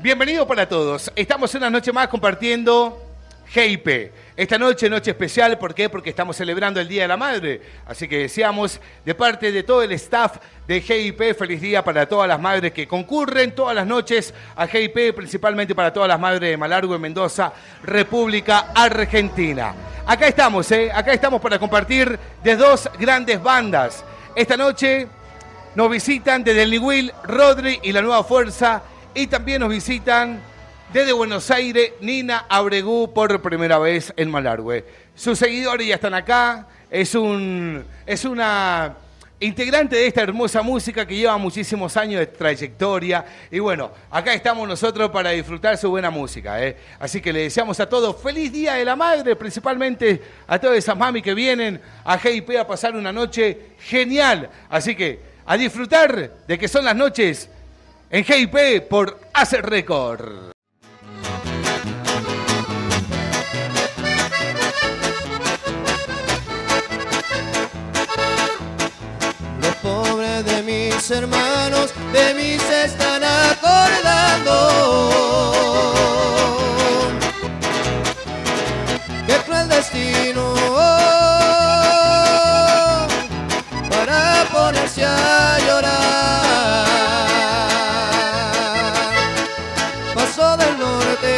Bienvenido para todos. Estamos una noche más compartiendo GIP. Esta noche, noche especial, ¿por qué? Porque estamos celebrando el Día de la Madre. Así que deseamos de parte de todo el staff de GIP, feliz día para todas las madres que concurren todas las noches a GIP, principalmente para todas las madres de Malargüe, Mendoza, República Argentina. Acá estamos para compartir de dos grandes bandas. Esta noche nos visitan desde el Niwil, Rodri y la Nueva Fuerza, y también nos visitan desde Buenos Aires, Nina Abregú, por primera vez en Malargüe. Sus seguidores ya están acá. Es una integrante de esta hermosa música que lleva muchísimos años de trayectoria. Y bueno, acá estamos nosotros para disfrutar su buena música. Así que le deseamos a todos feliz Día de la Madre, principalmente a todas esas mami que vienen a GIP a pasar una noche genial. Así que a disfrutar de que son las noches en GIP por Acer Record. Pobres de mis hermanos, de mí se están acordando. Qué cruel destino para ponerse a llorar. Paso del norte,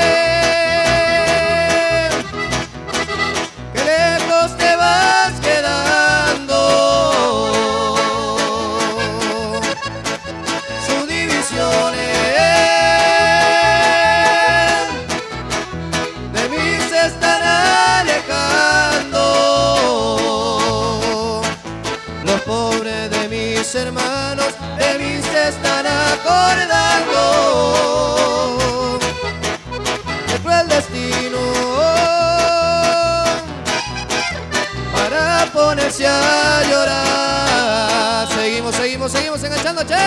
qué lejos te vas quedando. De mí se están alejando. Los pobres de mis hermanos, de mí se están acordando. Qué cruel destino para ponerse a llorar. Seguimos enganchando, che.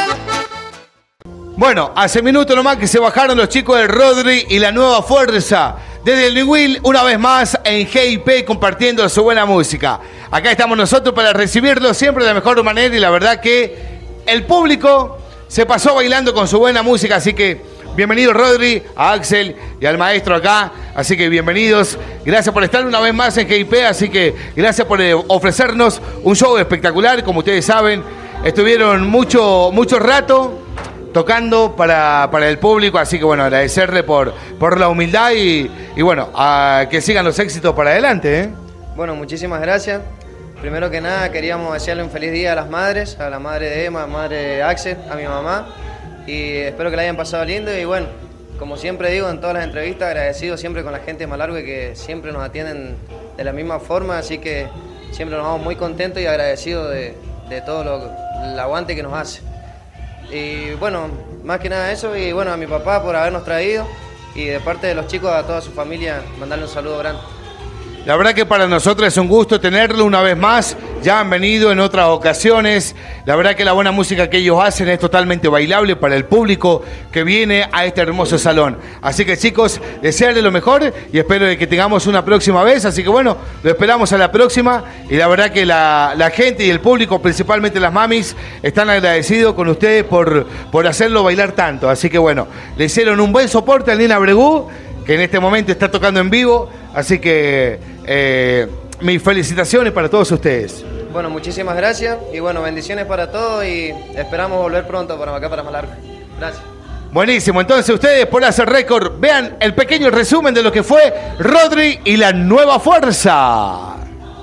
Bueno, hace minutos nomás que se bajaron los chicos del Rodri y la Nueva Fuerza. Desde el Niwil, una vez más en GIP compartiendo su buena música. Acá estamos nosotros para recibirlo siempre de la mejor manera y la verdad que el público se pasó bailando con su buena música. Así que bienvenido Rodri, a Axel y al maestro acá. Así que bienvenidos. Gracias por estar una vez más en GIP. Así que gracias por ofrecernos un show espectacular. Como ustedes saben, estuvieron mucho rato tocando para el público, así que bueno, agradecerle por la humildad y bueno, a que sigan los éxitos para adelante. Bueno, muchísimas gracias. Primero que nada queríamos desearle un feliz día a las madres, a la madre de Emma, a la madre de Axel, a mi mamá, y espero que la hayan pasado lindo. Y bueno, como siempre digo en todas las entrevistas, agradecido siempre con la gente de Malargüe que siempre nos atienden de la misma forma, así que siempre nos vamos muy contentos y agradecidos de todo el aguante que nos hace. Y bueno, más que nada eso, y bueno, a mi papá por habernos traído, y de parte de los chicos a toda su familia mandarle un saludo grande. La verdad que para nosotros es un gusto tenerlo una vez más. Ya han venido en otras ocasiones. La verdad que la buena música que ellos hacen es totalmente bailable para el público que viene a este hermoso salón. Así que chicos, desearles lo mejor y espero que tengamos una próxima vez. Así que bueno, lo esperamos a la próxima. Y la verdad que la gente y el público, principalmente las mamis, están agradecidos con ustedes por hacerlo bailar tanto. Así que bueno, le hicieron un buen soporte a Nina Abregú, que en este momento está tocando en vivo. Así que mis felicitaciones para todos ustedes. Bueno, muchísimas gracias y bueno, bendiciones para todos y esperamos volver pronto para acá, para Malargüe. Gracias. Buenísimo, entonces ustedes por Acer Record vean el pequeño resumen de lo que fue Rodri y la Nueva Fuerza.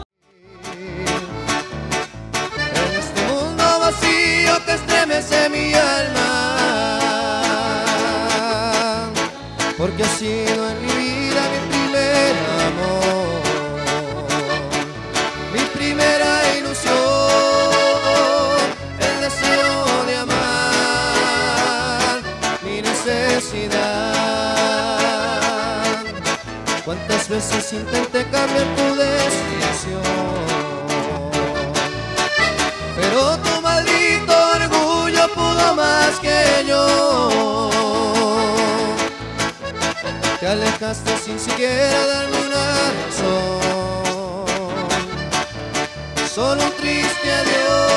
En este mundo vacío que estremece mi alma, porque ha sido en mi vida mi primer amor, mi primera ilusión, el deseo de amar, mi necesidad. Cuántas veces intenté cambiar tu decisión, pero tu maldito orgullo pudo más que yo. Te alejaste sin siquiera darme una razón, solo un triste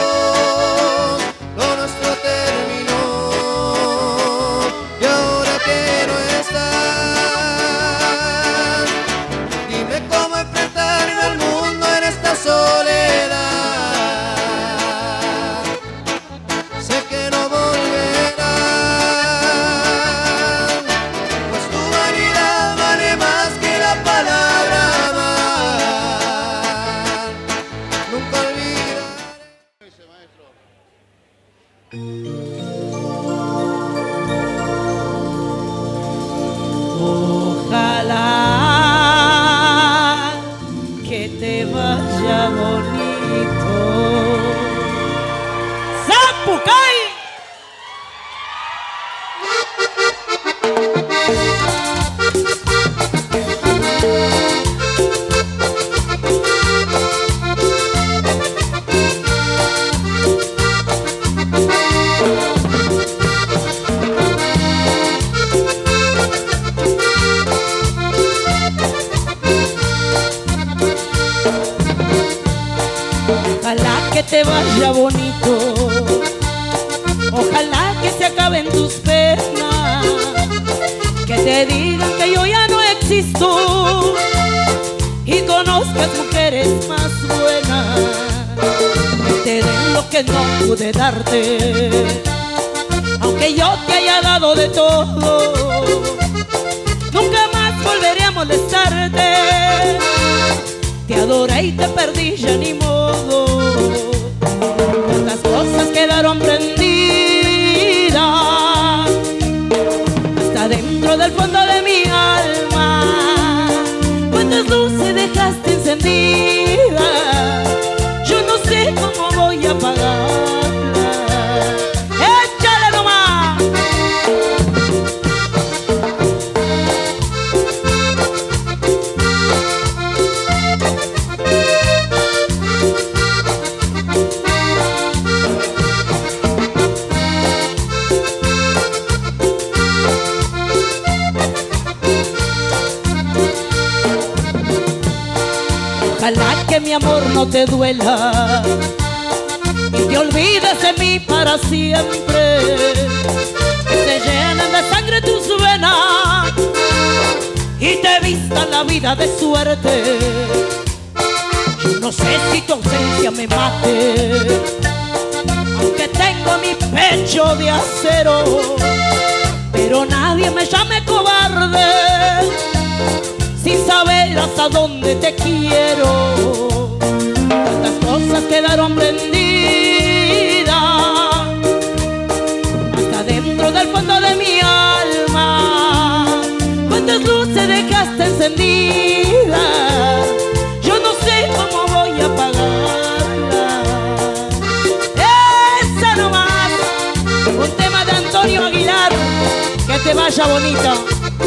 adiós, lo nuestro terminó. Y ahora que te vaya bonito. Ojalá que se acaben tus penas, que te digan que yo ya no existo y conozcas mujeres más buenas, que te den lo que no pude darte. Aunque yo te haya dado de todo, nunca más volveré a molestarte. Te adoré y te perdí, ya ni modo. Tantas cosas quedaron prendidas hasta dentro del fondo de mi alma. Cuántas luces dejaste encendidas, yo no sé cómo voy a apagarlas. ¡Échale nomás! Ojalá que mi amor no te duela y te olvides de mí para siempre, que se llenen de sangre tus venas y te vista la vida de suerte. Yo no sé si tu ausencia me mate, aunque tengo mi pecho de acero, pero nadie me llame cobarde sin saber hasta dónde te quiero. Tantas cosas quedaron prendidas hasta dentro del fondo de mi alma. Cuántas luces dejaste encendidas, yo no sé cómo voy a apagarlas. Esa nomás, un tema de Antonio Aguilar, que te vaya bonito.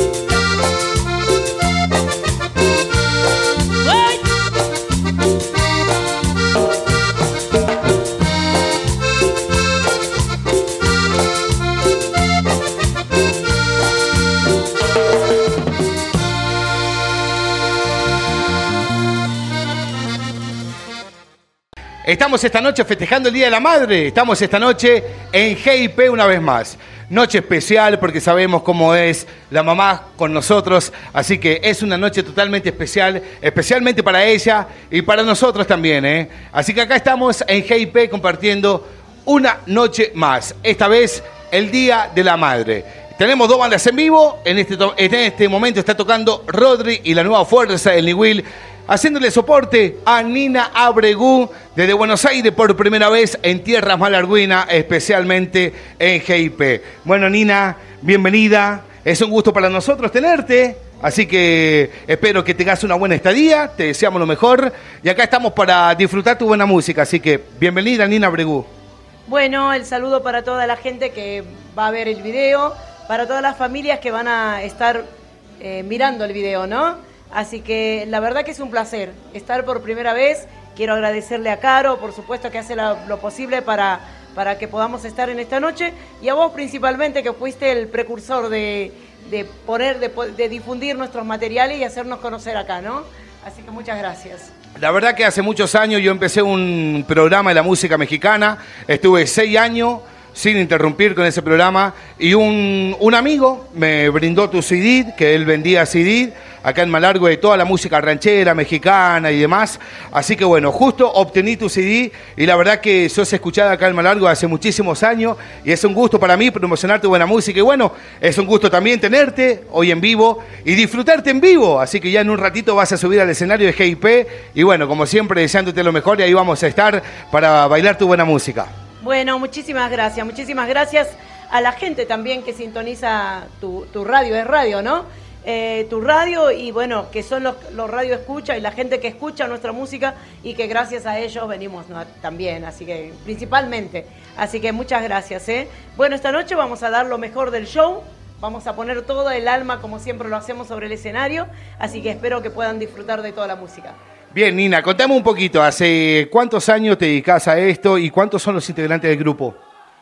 Estamos esta noche festejando el Día de la Madre. Estamos esta noche en GIP una vez más. Noche especial porque sabemos cómo es la mamá con nosotros. Así que es una noche totalmente especial, especialmente para ella y para nosotros también, ¿eh? Así que acá estamos en GIP compartiendo una noche más. Esta vez el Día de la Madre. Tenemos dos bandas en vivo. En este momento está tocando Rodri y la Nueva Fuerza, el Niwil, haciéndole soporte a Nina Abregú desde Buenos Aires por primera vez en tierras malargüinas, especialmente en GIP. Bueno, Nina, bienvenida. Es un gusto para nosotros tenerte. Así que espero que tengas una buena estadía. Te deseamos lo mejor. Y acá estamos para disfrutar tu buena música. Así que bienvenida, Nina Abregú. Bueno, el saludo para toda la gente que va a ver el video, para todas las familias que van a estar mirando el video, ¿no? Así que la verdad que es un placer estar por primera vez. Quiero agradecerle a Caro, por supuesto, que hace lo posible para que podamos estar en esta noche. Y a vos principalmente, que fuiste el precursor de difundir nuestros materiales y hacernos conocer acá, ¿no? Así que muchas gracias. La verdad que hace muchos años yo empecé un programa de la música mexicana. Estuve 6 años sin interrumpir con ese programa y un amigo me brindó tu CD, que él vendía CD acá en Malargüe de toda la música ranchera, mexicana y demás. Así que bueno, justo obtení tu CD y la verdad que sos escuchada acá en Malargüe hace muchísimos años y es un gusto para mí promocionar tu buena música y bueno, es un gusto también tenerte hoy en vivo y disfrutarte en vivo. Así que ya en un ratito vas a subir al escenario de GIP y bueno, como siempre deseándote lo mejor y ahí vamos a estar para bailar tu buena música. Bueno, muchísimas gracias a la gente también que sintoniza tu radio, es radio, ¿no? Tu radio y bueno, que son los radio escucha y la gente que escucha nuestra música y que gracias a ellos venimos, ¿no? También, así que principalmente, así que muchas gracias, ¿eh? Bueno, esta noche vamos a dar lo mejor del show, vamos a poner todo el alma como siempre lo hacemos sobre el escenario, así que espero que puedan disfrutar de toda la música. Bien, Nina, contame un poquito, ¿hace cuántos años te dedicas a esto y cuántos son los integrantes del grupo?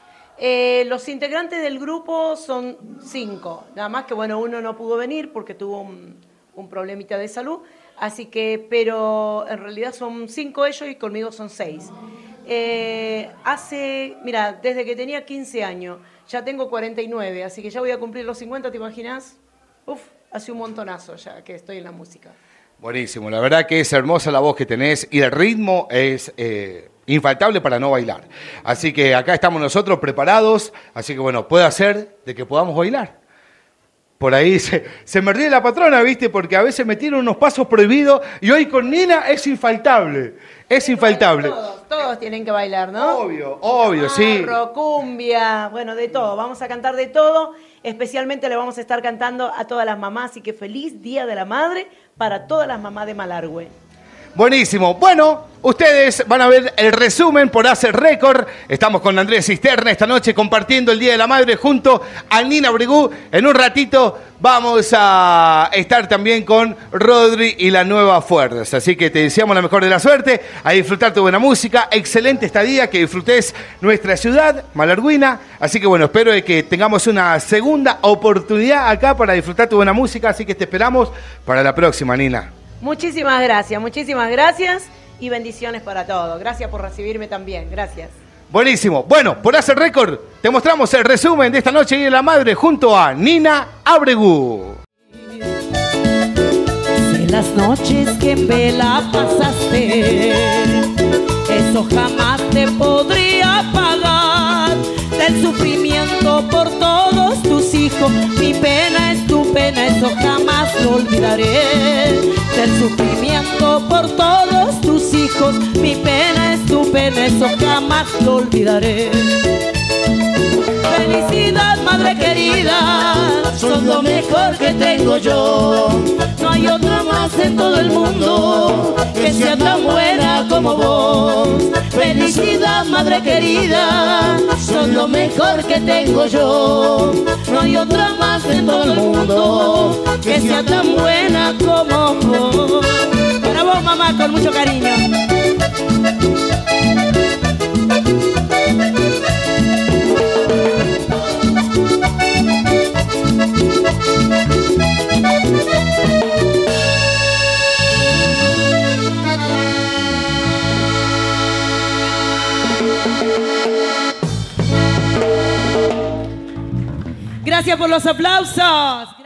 Los integrantes del grupo son 5, nada más que bueno, uno no pudo venir porque tuvo un problemita de salud, así que, pero en realidad son 5 ellos y conmigo son 6. Mira, desde que tenía 15 años, ya tengo 49, así que ya voy a cumplir los 50, ¿te imaginas? Uf, hace un montonazo ya que estoy en la música. Buenísimo, la verdad que es hermosa la voz que tenés y el ritmo es infaltable para no bailar. Así que acá estamos nosotros preparados, así que bueno, puede ser de que podamos bailar. Por ahí se me ríe la patrona, ¿viste? Porque a veces me tiran unos pasos prohibidos y hoy con Nina es infaltable. Es infaltable. Todos tienen que bailar, ¿no? Obvio, sí. Cumbia, bueno, de todo. Vamos a cantar de todo. Especialmente le vamos a estar cantando a todas las mamás. Así que feliz Día de la Madre para todas las mamás de Malargüe. Buenísimo. Bueno, ustedes van a ver el resumen por Hacer Récord. Estamos con Andrés Cisterna esta noche compartiendo el Día de la Madre junto a Nina Abregú. En un ratito vamos a estar también con Rodri y la Nueva Fuerza. Así que te deseamos la mejor de la suerte, a disfrutar tu buena música. Excelente estadía, que disfrutes nuestra ciudad, Malargüina. Así que bueno, espero de que tengamos una segunda oportunidad acá para disfrutar tu buena música. Así que te esperamos para la próxima, Nina. Muchísimas gracias y bendiciones para todos. Gracias por recibirme también, gracias. Buenísimo. Bueno, por Hacer Récord te mostramos el resumen de esta noche Día de la Madre junto a Nina Abregú. De las noches que en vela pasaste, eso jamás te podría pagar. Del sufrimiento por todos tus hijos, mi pena es tu pena, eso jamás lo olvidaré. Del sufrimiento por todos tus hijos, mi pena es tu pena, eso jamás lo olvidaré. Felicidad, madre querida, sos lo mejor que tengo yo. No hay otra más en todo el mundo que sea tan buena como vos. Felicidad, madre querida, sos lo mejor que tengo yo. No hay otra más en todo el mundo que sea tan buena como vos. Para vos, mamá, con mucho cariño. Gracias por los aplausos.